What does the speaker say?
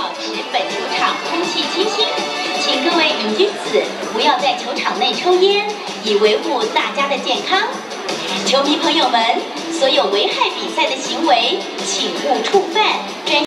持本球场空气清新，请各位瘾君子不要在球场内抽烟，以维护大家的健康。球迷朋友们，所有危害比赛的行为，请勿触犯。